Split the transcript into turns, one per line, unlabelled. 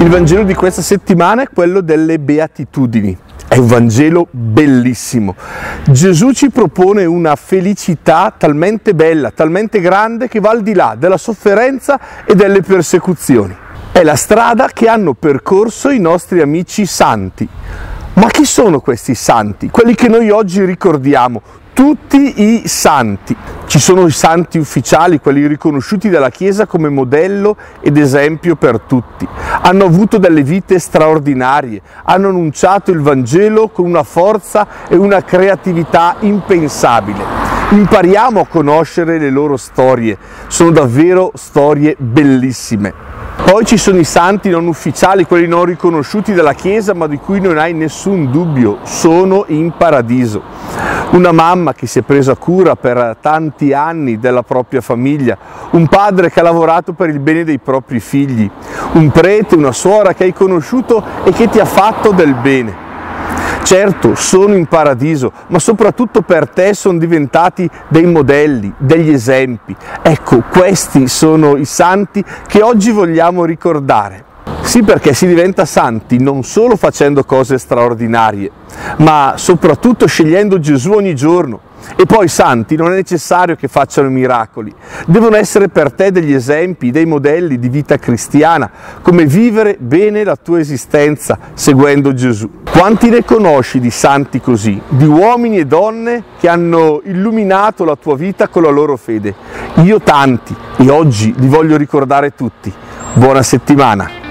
Il Vangelo di questa settimana è quello delle Beatitudini. È un Vangelo bellissimo. Gesù ci propone una felicità talmente bella, talmente grande, che va al di là della sofferenza e delle persecuzioni. È la strada che hanno percorso i nostri amici santi. Ma chi sono questi santi? Quelli che noi oggi ricordiamo, tutti i santi. Ci sono i santi ufficiali, quelli riconosciuti dalla Chiesa come modello ed esempio per tutti. Hanno avuto delle vite straordinarie, hanno annunciato il Vangelo con una forza e una creatività impensabile. Impariamo a conoscere le loro storie, sono davvero storie bellissime. Poi ci sono i santi non ufficiali, quelli non riconosciuti dalla Chiesa, ma di cui non hai nessun dubbio, sono in paradiso. Una mamma che si è presa cura per tanti anni della propria famiglia, un padre che ha lavorato per il bene dei propri figli, un prete, una suora che hai conosciuto e che ti ha fatto del bene. Certo, sono in paradiso, ma soprattutto per te sono diventati dei modelli, degli esempi. Ecco, questi sono i santi che oggi vogliamo ricordare. Sì, perché si diventa santi non solo facendo cose straordinarie, ma soprattutto scegliendo Gesù ogni giorno. E poi santi non è necessario che facciano miracoli, devono essere per te degli esempi, dei modelli di vita cristiana, come vivere bene la tua esistenza seguendo Gesù. Quanti ne conosci di santi così, di uomini e donne che hanno illuminato la tua vita con la loro fede? Io tanti, e oggi li voglio ricordare tutti. Buona settimana!